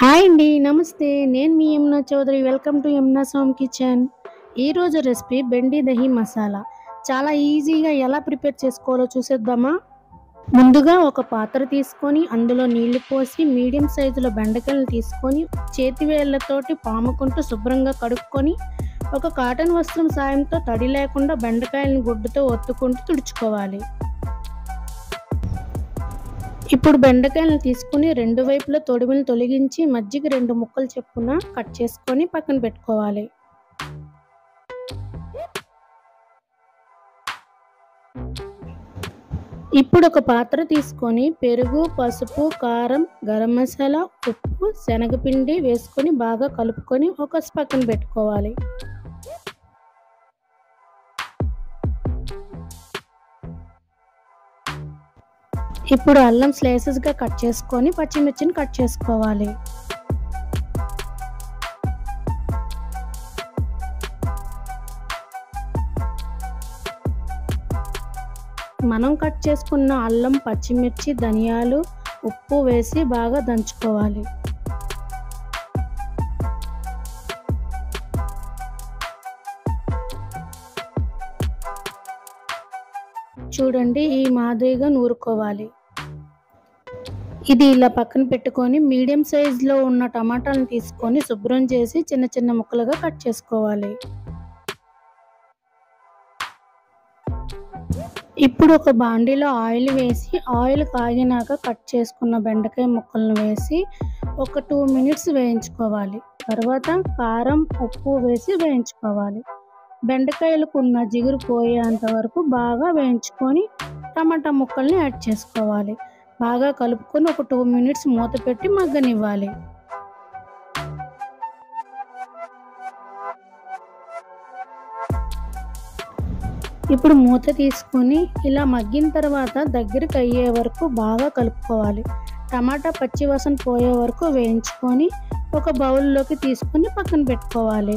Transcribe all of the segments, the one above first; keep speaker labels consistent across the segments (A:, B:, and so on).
A: Hi అండి. నమస్తే. నేను మీ Yamuna Chaudhary. Welcome to Yamuna's home kitchen. ఈరోజు రెసిపీ బెండి దహి మసాలా. చాలా ఈజీగా ఎలా ప్రిపేర్ చేసుకోవాలో చూసేద్దామా? ముందుగా ఒక పాత్ర తీసుకొని అందులో నీళ్లు పోసి మీడియం సైజులో బెండకాయలు తీసుకొని చేతి వేళ్లతోటి పాముకుంటూ శుభ్రంగా కడుక్కొని ఒక కాటన్ వస్త్రం సాయంతో తడి లేకుండా బెండకాయలను గుడ్డతో ఒత్తుకుంటూ తుడుచుకోవాలి. ఇప్పుడు బెండకాయలను తీసుకుని రెండు వైపులా తొడిమలు తొలగించి మధ్యకి 2 ముక్కలు చొప్పున కట్ చేసుకొని పక్కన పెట్టుకోవాలి. ఇప్పుడు ఒక పాత్ర తీసుకొని పెరుగు, పసుపు, కారం, గరం మసాలా, ఉప్పు, శనగపిండి వేసుకొని బాగా కలుపుకొని ఒక పక్కన పెట్టుకోవాలి. ఇప్పుడు అల్లం స్లైసెస్గా కట్ చేసుకొని పచ్చిమిర్చిని కట్ చేసుకోవాలి. మనం కట్ చేసుకున్న అల్లం, పచ్చిమిర్చి, ధనియాలు, ఉప్పు వేసి బాగా దంచుకోవాలి. చూడండి, ఈ మాదిరిగా నూరుకోవాలి. ఇది ఇలా పక్కన పెట్టుకొని మీడియం సైజులో ఉన్న టమాటాలను తీసుకొని శుభ్రం చేసి చిన్న చిన్న ముక్కలుగా కట్ చేసుకోవాలి. ఇప్పుడు ఒక బాండీలో ఆయిల్ వేసి ఆయిల్ కాగినాక కట్ చేసుకున్న బెండకాయ ముక్కలను వేసి ఒక 2 మినిట్స్ వేయించుకోవాలి. తర్వాత కారం, ఉప్పు వేసి వేయించుకోవాలి. బెండకాయలకు ఉన్న జిగురు పోయేంత వరకు బాగా వేయించుకొని టమాటా ముక్కల్ని యాడ్ చేసుకోవాలి. బాగా కలుపుకొని ఒక 2 మినిట్స్ మూత పెట్టి మగ్గనివ్వాలి. ఇప్పుడు మూత తీసుకొని ఇలా మగ్గిన తర్వాత దగ్గరికి అయ్యే వరకు బాగా కలుపుకోవాలి. టమాటా పచ్చి వాసన పోయే వరకు వేయించుకొని ఒక బౌల్లోకి తీసుకొని పక్కన పెట్టుకోవాలి.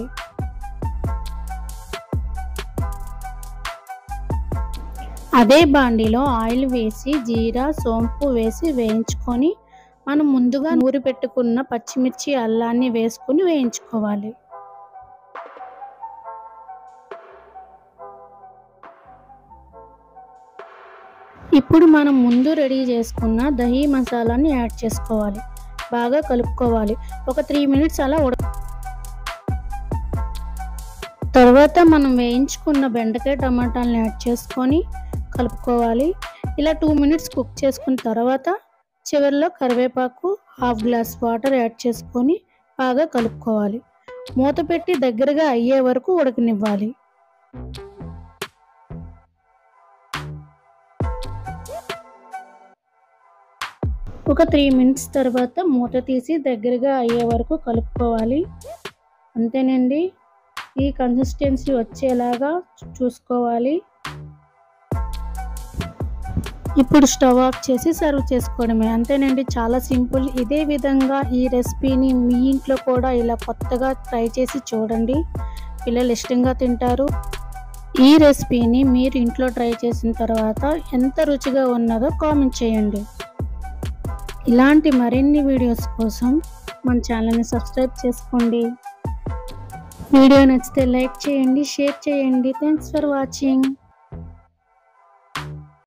A: అదే బాండీలో ఆయిల్ వేసి జీరా, సోంపు వేసి వేయించుకొని మనం ముందుగా నూరి పెట్టుకున్న పచ్చిమిర్చి, అల్లాన్ని వేసుకొని వేయించుకోవాలి. ఇప్పుడు మనం ముందు రెడీ చేసుకున్న దహి మసాలాని యాడ్ చేసుకోవాలి. బాగా కలుపుకోవాలి. ఒక 3 మినిట్స్ అలా తర్వాత మనం వేయించుకున్న బెండకాయ, టమాటాలను యాడ్ చేసుకొని కలుపుకోవాలి. ఇలా 2 మినిట్స్ కుక్ చేసుకున్న తర్వాత చివరిలో కరివేపాకు, 1/2 గ్లాస్ వాటర్ యాడ్ చేసుకొని బాగా కలుపుకోవాలి. మూత పెట్టి దగ్గరగా అయ్యే వరకు ఉడకనివ్వాలి. ఒక 3 మినిట్స్ తర్వాత మూత తీసి దగ్గరగా అయ్యే వరకు కలుపుకోవాలి. అంతేనండి, ఈ కన్సిస్టెన్సీ వచ్చేలాగా చూసుకోవాలి. ఇప్పుడు స్టవ్ ఆఫ్ చేసి సర్వ్ చేసుకోవడమే. అంతేనండి, చాలా సింపుల్. ఇదే విధంగా ఈ రెసిపీని మీ ఇంట్లో కూడా ఇలా కొత్తగా ట్రై చేసి చూడండి. పిల్లలు ఇష్టంగా తింటారు. ఈ రెసిపీని మీరు ఇంట్లో ట్రై చేసిన తర్వాత ఎంత రుచిగా ఉన్నదో కామెంట్ చేయండి. ఇలాంటి మరిన్ని వీడియోస్ కోసం మన ఛానల్ని సబ్స్క్రైబ్ చేసుకోండి. వీడియో నచ్చితే లైక్ చేయండి, షేర్ చేయండి. Thanks for watching.